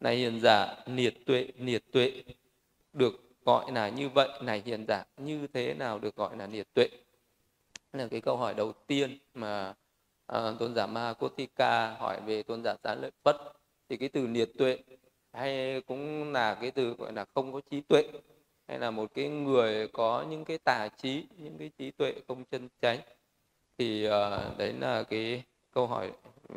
Này hiền giả, niệt tuệ được gọi là như vậy. Này hiền giả, như thế nào được gọi là niệt tuệ? Là cái câu hỏi đầu tiên mà tôn giả Ma Cốt-thi-ca hỏi về tôn giả Xá Lợi Phất. Thì cái từ niệt tuệ hay cũng là cái từ gọi là không có trí tuệ, hay là một cái người có những cái tà trí, những cái trí tuệ không chân chánh. Thì đấy là cái câu hỏi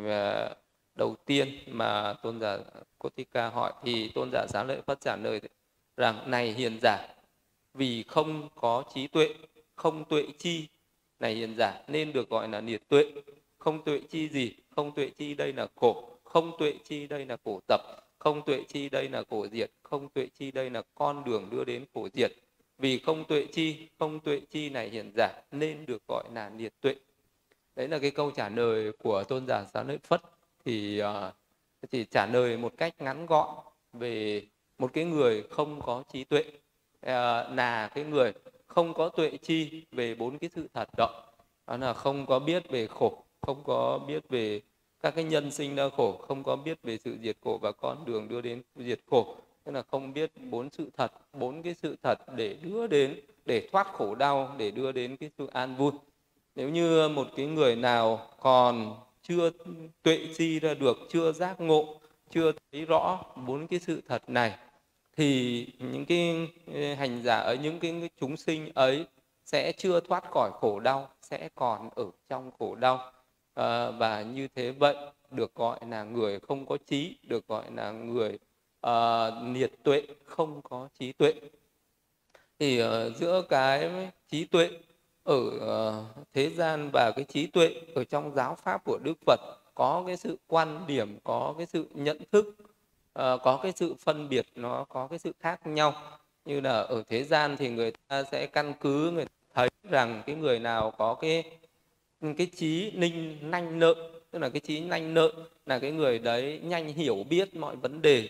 đầu tiên mà tôn giả Cốt-thi-ca hỏi. Thì tôn giả Xá Lợi Phất trả lời rằng: này hiền giả, vì không có trí tuệ, không tuệ chi, này hiền giả, nên được gọi là niệt tuệ. Không tuệ chi gì? Không tuệ chi đây là khổ, không tuệ chi đây là khổ tập, không tuệ chi đây là khổ diệt, không tuệ chi đây là con đường đưa đến khổ diệt. Vì không tuệ chi này hiền giả, nên được gọi là niệt tuệ. Đấy là cái câu trả lời của tôn giả Xá Lợi Phất. Thì chỉ trả lời một cách ngắn gọn về một cái người không có trí tuệ, là cái người không có tuệ chi về bốn cái sự thật đó. Đó là không có biết về khổ, không có biết về các cái nhân sinh đau khổ, không có biết về sự diệt khổ và con đường đưa đến diệt khổ. Tức là không biết bốn sự thật, bốn cái sự thật để đưa đến, để thoát khổ đau, để đưa đến cái sự an vui. Nếu như một cái người nào còn chưa tuệ chi ra được, chưa giác ngộ, chưa thấy rõ bốn cái sự thật này, thì những cái hành giả ấy, những cái chúng sinh ấy sẽ chưa thoát khỏi khổ đau, sẽ còn ở trong khổ đau. Và như thế vậy được gọi là người không có trí, được gọi là người niệt tuệ, không có trí tuệ. Thì giữa cái trí tuệ ở thế gian và cái trí tuệ ở trong giáo pháp của Đức Phật có cái sự quan điểm, có cái sự nhận thức, có cái sự phân biệt, nó có cái sự khác nhau. Như là ở thế gian thì người ta sẽ căn cứ, người ta thấy rằng cái người nào có cái trí nanh nợ, tức là cái trí nanh nợ là cái người đấy nhanh hiểu biết mọi vấn đề,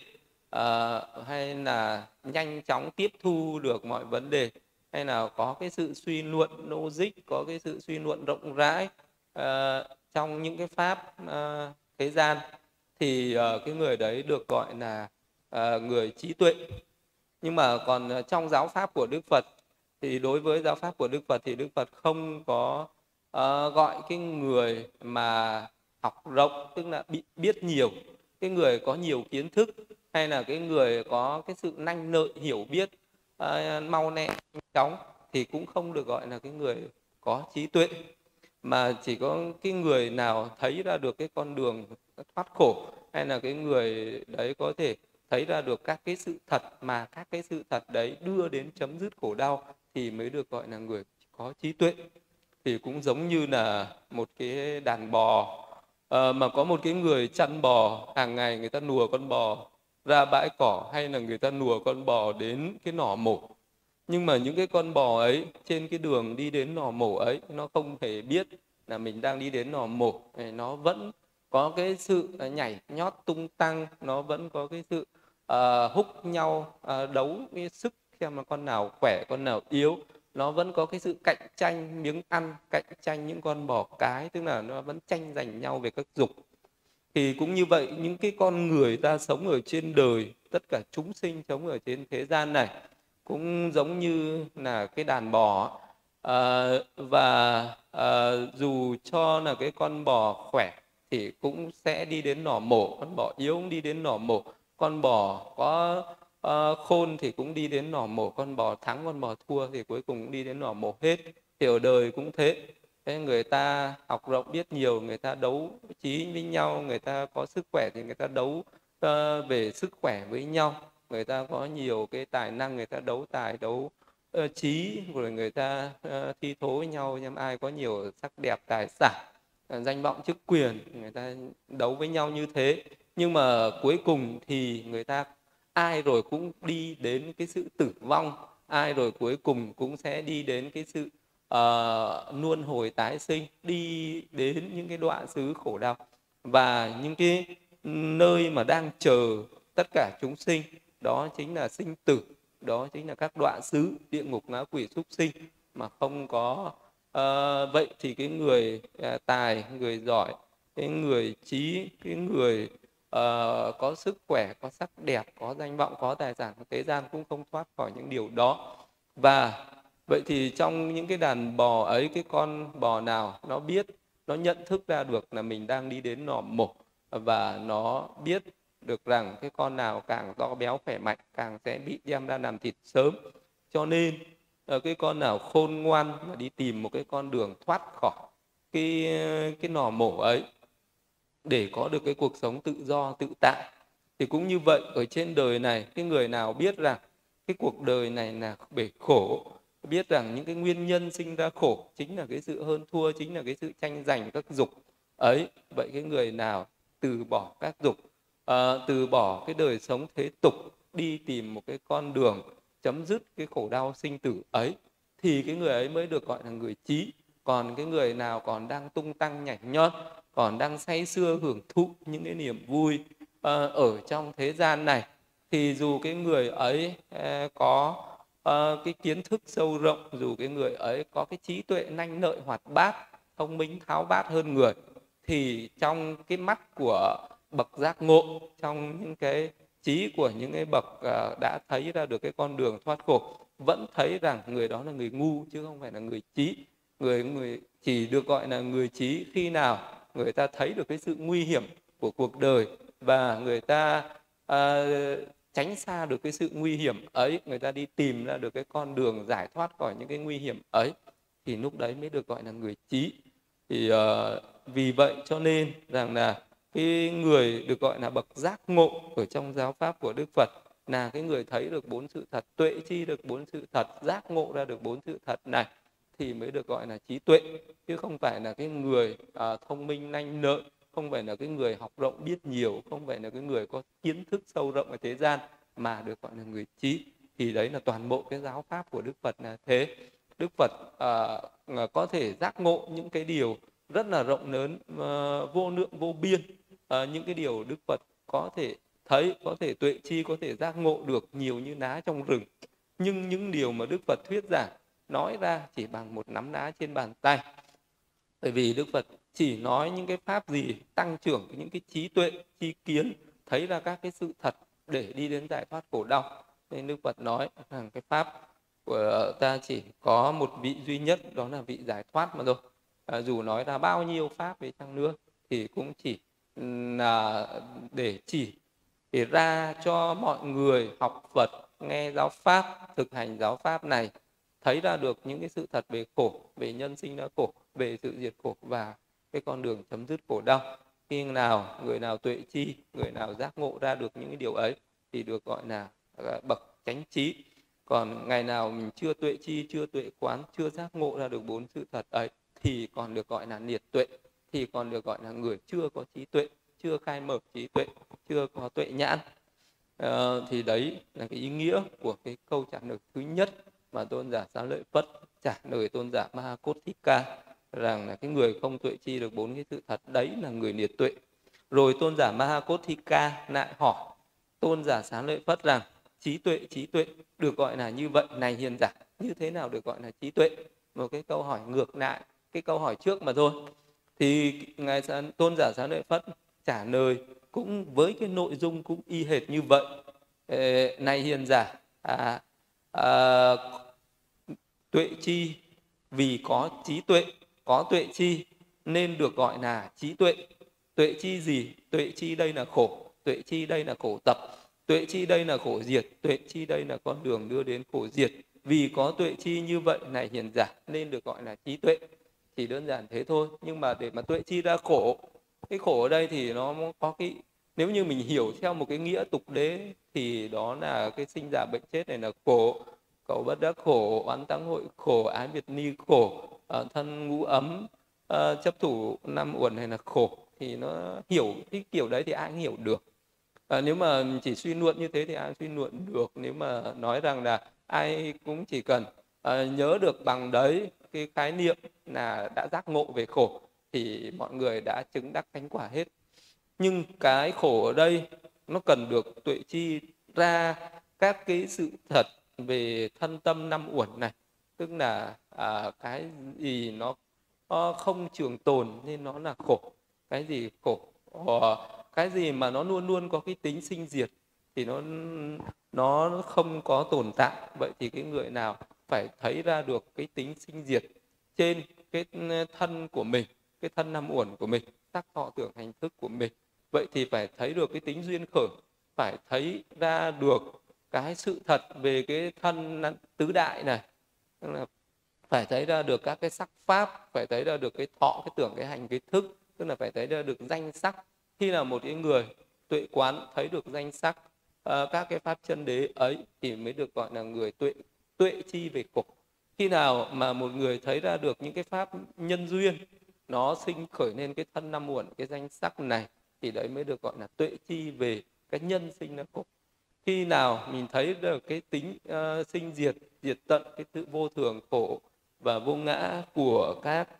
hay là nhanh chóng tiếp thu được mọi vấn đề, hay là có cái sự suy luận logic, có cái sự suy luận rộng rãi trong những cái pháp thế gian, thì cái người đấy được gọi là người trí tuệ. Nhưng mà còn trong giáo pháp của Đức Phật, thì đối với giáo pháp của Đức Phật thì Đức Phật không có gọi cái người mà học rộng, tức là biết nhiều, cái người có nhiều kiến thức, hay là cái người có cái sự nanh nợ hiểu biết mau lẹ nhanh chóng, thì cũng không được gọi là cái người có trí tuệ. Mà chỉ có cái người nào thấy ra được cái con đường thoát khổ, hay là cái người đấy có thể thấy ra được các cái sự thật mà các cái sự thật đấy đưa đến chấm dứt khổ đau, thì mới được gọi là người có trí tuệ. Thì cũng giống như là một cái đàn bò, mà có một cái người chăn bò, hàng ngày người ta nùa con bò ra bãi cỏ, hay là người ta nùa con bò đến cái nỏ mổ. Nhưng mà những cái con bò ấy trên cái đường đi đến nỏ mổ ấy, nó không hề biết là mình đang đi đến nỏ mổ. Nó vẫn có cái sự nhảy nhót tung tăng, nó vẫn có cái sự húc nhau, đấu cái sức xem là con nào khỏe, con nào yếu. Nó vẫn có cái sự cạnh tranh miếng ăn, cạnh tranh những con bò cái, tức là nó vẫn tranh giành nhau về các dục. Thì cũng như vậy, những cái con người ta sống ở trên đời, tất cả chúng sinh sống ở trên thế gian này cũng giống như là cái đàn bò. Và dù cho là cái con bò khỏe thì cũng sẽ đi đến nỏ mổ, con bò yếu cũng đi đến nỏ mổ, con bò có khôn thì cũng đi đến nỏ mổ, con bò thắng con bò thua thì cuối cùng cũng đi đến nỏ mổ hết. Thì ở đời cũng thế. Thế người ta học rộng biết nhiều, người ta đấu trí với nhau, người ta có sức khỏe thì người ta đấu về sức khỏe với nhau, người ta có nhiều cái tài năng, người ta đấu tài, đấu trí, rồi người ta thi thố với nhau, nhưng ai có nhiều sắc đẹp tài sản, danh vọng chức quyền, người ta đấu với nhau như thế. Nhưng mà cuối cùng thì người ta ai rồi cũng đi đến cái sự tử vong, ai rồi cuối cùng cũng sẽ đi đến cái sự luân hồi tái sinh, đi đến những cái đoạn xứ khổ đau. Và những cái nơi mà đang chờ tất cả chúng sinh, đó chính là sinh tử, đó chính là các đoạn xứ địa ngục, ngạ quỷ, súc sinh. Mà không có vậy thì cái người tài, người giỏi, cái người trí, cái người có sức khỏe, có sắc đẹp, có danh vọng, có tài sản, thế gian cũng không thoát khỏi những điều đó. Và vậy thì trong những cái đàn bò ấy, cái con bò nào nó biết, nó nhận thức ra được là mình đang đi đến nỏ mổ, và nó biết được rằng cái con nào càng to béo khỏe mạnh càng sẽ bị đem ra làm thịt sớm. Cho nên cái con nào khôn ngoan mà đi tìm một cái con đường thoát khỏi cái nỏ mổ ấy để có được cái cuộc sống tự do tự tại. Thì cũng như vậy, ở trên đời này, cái người nào biết rằng cái cuộc đời này là bể khổ, biết rằng những cái nguyên nhân sinh ra khổ chính là cái sự hơn thua, chính là cái sự tranh giành các dục ấy, vậy cái người nào từ bỏ các dục, từ bỏ cái đời sống thế tục, đi tìm một cái con đường chấm dứt cái khổ đau sinh tử ấy, thì cái người ấy mới được gọi là người trí. Còn cái người nào còn đang tung tăng nhảy nhót, còn đang say sưa hưởng thụ những cái niềm vui ở trong thế gian này, thì dù cái người ấy có cái kiến thức sâu rộng, dù cái người ấy có cái trí tuệ nhanh lợi hoạt bát, thông minh tháo bát hơn người, thì trong cái mắt của bậc giác ngộ, trong những cái trí của những cái bậc đã thấy ra được cái con đường thoát khổ, vẫn thấy rằng người đó là người ngu chứ không phải là người trí. Người chỉ được gọi là người trí khi nào người ta thấy được cái sự nguy hiểm của cuộc đời, và người ta tránh xa được cái sự nguy hiểm ấy, người ta đi tìm ra được cái con đường giải thoát khỏi những cái nguy hiểm ấy, thì lúc đấy mới được gọi là người trí. Thì vì vậy cho nên rằng là cái người được gọi là bậc giác ngộ ở trong giáo pháp của Đức Phật là cái người thấy được bốn sự thật, tuệ chi được bốn sự thật, giác ngộ ra được bốn sự thật này, thì mới được gọi là trí tuệ. Chứ không phải là cái người thông minh nhanh lợi, không phải là cái người học rộng biết nhiều, không phải là cái người có kiến thức sâu rộng ở thế gian mà được gọi là người trí. Thì đấy là toàn bộ cái giáo pháp của Đức Phật là thế. Đức Phật có thể giác ngộ những cái điều rất là rộng lớn, vô lượng vô biên, những cái điều Đức Phật có thể thấy, có thể tuệ chi, có thể giác ngộ được nhiều như lá trong rừng. Nhưng những điều mà Đức Phật thuyết giảng nói ra chỉ bằng một nắm đá trên bàn tay. Bởi vì Đức Phật chỉ nói những cái pháp gì tăng trưởng những cái trí tuệ, tri kiến, thấy ra các cái sự thật để đi đến giải thoát khổ đau. Nên Đức Phật nói rằng cái pháp của ta chỉ có một vị duy nhất, đó là vị giải thoát mà thôi. Dù nói ra bao nhiêu pháp về chăng nữa thì cũng chỉ là để chỉ để ra cho mọi người học Phật, nghe giáo pháp, thực hành giáo pháp này, thấy ra được những cái sự thật về khổ, về nhân sinh ra khổ, về sự diệt khổ và cái con đường chấm dứt khổ đau. Khi nào người nào tuệ chi, người nào giác ngộ ra được những cái điều ấy thì được gọi là bậc chánh trí. Còn ngày nào mình chưa tuệ chi, chưa tuệ quán, chưa giác ngộ ra được bốn sự thật ấy thì còn được gọi là niệt tuệ, thì còn được gọi là người chưa có trí tuệ, chưa khai mở trí tuệ, chưa có tuệ nhãn. Thì đấy là cái ý nghĩa của cái câu trả lời thứ nhất mà tôn giả Xá Lợi Phất trả lời tôn giả Mahakotthika, rằng là cái người không tuệ chi được bốn cái sự thật đấy là người niệt tuệ. Rồi tôn giả Mahakotthika lại hỏi tôn giả Xá Lợi Phất rằng trí tuệ được gọi là như vậy, này hiền giả, như thế nào được gọi là trí tuệ? Một cái câu hỏi ngược lại cái câu hỏi trước mà thôi. Thì ngài tôn giả Xá Lợi Phất trả lời cũng với cái nội dung cũng y hệt như vậy. Này hiền giả, tuệ chi vì có trí tuệ, có tuệ chi nên được gọi là trí tuệ. Tuệ chi gì? Tuệ chi đây là khổ, tuệ chi đây là khổ tập, tuệ chi đây là khổ diệt, tuệ chi đây là con đường đưa đến khổ diệt. Vì có tuệ chi như vậy này hiền giả nên được gọi là trí tuệ. Chỉ đơn giản thế thôi. Nhưng mà để mà tuệ chi ra khổ, cái khổ ở đây thì nó có cái, nếu như mình hiểu theo một cái nghĩa tục đế thì đó là cái sinh già bệnh chết này là khổ, cầu bất đắc khổ, oán tăng hội khổ, ái biệt ni khổ, thân ngũ ấm, chấp thủ năm uẩn này là khổ. Thì nó hiểu cái kiểu đấy thì ai cũng hiểu được. Nếu mà chỉ suy luận như thế thì ai suy luận được. Nếu mà nói rằng là ai cũng chỉ cần nhớ được bằng đấy cái khái niệm là đã giác ngộ về khổ thì mọi người đã chứng đắc thánh quả hết. Nhưng cái khổ ở đây nó cần được tuệ chi ra các cái sự thật về thân tâm năm uẩn này. Tức là cái gì nó không trường tồn nên nó là khổ. Cái gì khổ cái gì mà nó luôn luôn có cái tính sinh diệt thì nó không có tồn tại. Vậy thì cái người nào phải thấy ra được cái tính sinh diệt trên cái thân của mình, cái thân năm uẩn của mình, sắc thọ tưởng hành thức của mình, vậy thì phải thấy được cái tính duyên khởi, phải thấy ra được cái sự thật về cái thân tứ đại này, tức là phải thấy ra được các cái sắc pháp, phải thấy ra được cái thọ, cái tưởng, cái hành, cái thức, tức là phải thấy ra được danh sắc. Khi là một cái người tuệ quán thấy được danh sắc, các cái pháp chân đế ấy thì mới được gọi là người tuệ chi về khổ. Khi nào mà một người thấy ra được những cái pháp nhân duyên nó sinh khởi lên cái thân năm uẩn, cái danh sắc này, thì đấy mới được gọi là tuệ chi về cái nhân sinh ra khổ. Khi nào mình thấy được cái tính sinh diệt, diệt tận, cái tự vô thường khổ và vô ngã của các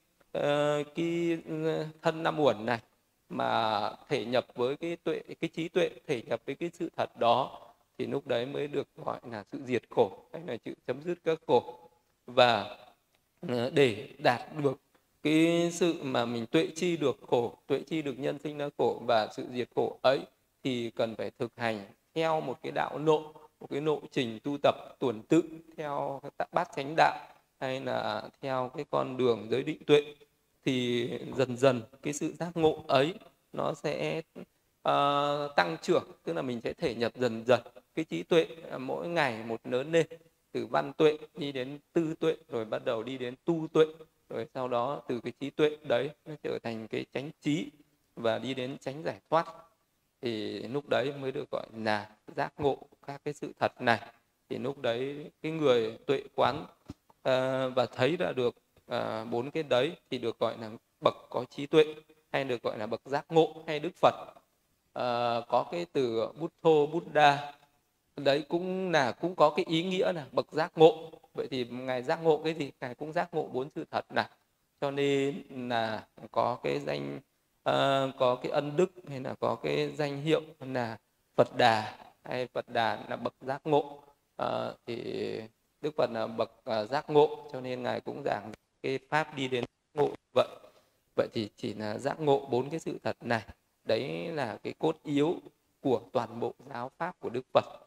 cái thân năm uẩn này, mà thể nhập với cái tuệ, cái trí tuệ thể nhập với cái sự thật đó, thì lúc đấy mới được gọi là sự diệt khổ, hay là sự chấm dứt các khổ. Và để đạt được cái sự mà mình tuệ chi được khổ, tuệ chi được nhân sinh ra khổ và sự diệt khổ ấy, thì cần phải thực hành theo một cái đạo lộ, một cái lộ trình tu tập tuần tự theo bát chánh đạo, hay là theo cái con đường giới định tuệ, thì dần dần cái sự giác ngộ ấy nó sẽ tăng trưởng, tức là mình sẽ thể nhập dần dần cái trí tuệ mỗi ngày một lớn lên, từ văn tuệ đi đến tư tuệ, rồi bắt đầu đi đến tu tuệ, rồi sau đó từ cái trí tuệ đấy nó trở thành cái chánh trí và đi đến chánh giải thoát. Thì lúc đấy mới được gọi là giác ngộ các cái sự thật này. Thì lúc đấy cái người tuệ quán và thấy ra được bốn cái đấy thì được gọi là bậc có trí tuệ, hay được gọi là bậc giác ngộ, hay Đức Phật có cái từ Buddho, Buddha đấy cũng có cái ý nghĩa là bậc giác ngộ. Vậy thì ngài giác ngộ cái gì? Ngài cũng giác ngộ bốn sự thật này, cho nên là có cái danh có cái ân đức, hay là có cái danh hiệu là Phật Đà, hay Phật Đà là bậc giác ngộ. Thì Đức Phật là bậc giác ngộ, cho nên ngài cũng giảng cái pháp đi đến ngộ vậy. Vậy thì chỉ là giác ngộ bốn cái sự thật này, đấy là cái cốt yếu của toàn bộ giáo pháp của Đức Phật.